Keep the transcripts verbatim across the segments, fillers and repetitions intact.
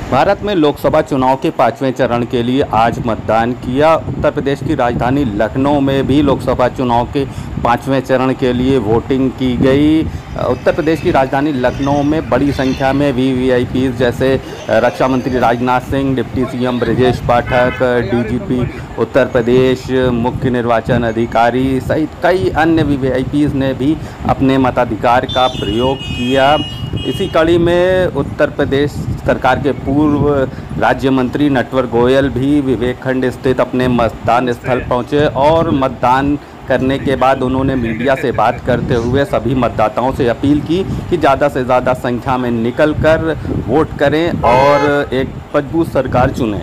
भारत में लोकसभा चुनाव के पाँचवें चरण के लिए आज मतदान किया। उत्तर प्रदेश की राजधानी लखनऊ में भी लोकसभा चुनाव के पाँचवें चरण के लिए वोटिंग की गई। उत्तर प्रदेश की राजधानी लखनऊ में बड़ी संख्या में वी वी आई पी जैसे रक्षा मंत्री Rajnath Singh, deputy C M Brajesh Pathak, D G P Uttar Pradesh, मुख्य निर्वाचन अधिकारी सहित कई अन्य वी वी आई पी ने भी अपने मताधिकार का प्रयोग किया। इसी कड़ी में उत्तर प्रदेश सरकार के पूर्व राज्य मंत्री नटवर गोयल भी विवेकखंड स्थित अपने मतदान स्थल पहुंचे और मतदान करने के बाद उन्होंने मीडिया से बात करते हुए सभी मतदाताओं से अपील की कि ज़्यादा से ज़्यादा संख्या में निकलकर वोट करें और एक मजबूत सरकार चुनें।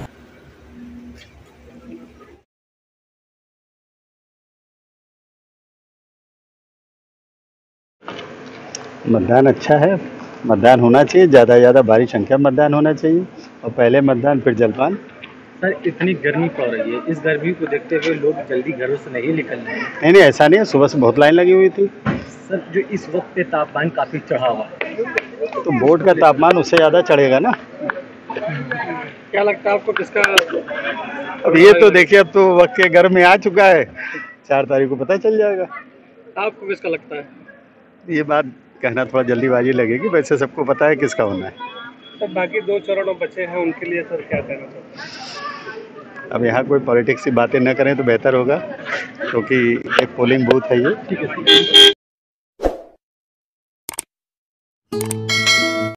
मतदान अच्छा है, मतदान होना चाहिए, ज़्यादा से ज़्यादा भारी संख्या में मतदान होना चाहिए और पहले मतदान फिर जलपान। सर, इतनी गर्मी पड़ रही है, इस गर्मी को देखते हुए लोग जल्दी घरों से नहीं निकल रहे हैं। नहीं नहीं ऐसा नहीं है, सुबह से बहुत लाइन लगी हुई थी। सर, जो इस वक्त पे तापमान काफ़ी चढ़ा हुआ है, तो वोट का तापमान उससे ज़्यादा चढ़ेगा ना। क्या लगता है आपको किसका? अब ये तो देखिए, अब तो वक्त के घर में आ चुका है, चार तारीख को पता चल जाएगा। आपको किसका लगता है? ये बात कहना थोड़ा जल्दीबाजी लगेगी, वैसे सबको पता है किसका होना है। सर, बाकी दो चरणों बचे हैं, उनके लिए सर क्या कहना चाहते हैं? अब यहाँ कोई पॉलिटिक्स की बातें न करें तो बेहतर होगा, क्योंकि एक पोलिंग बूथ है ये। ठीक है।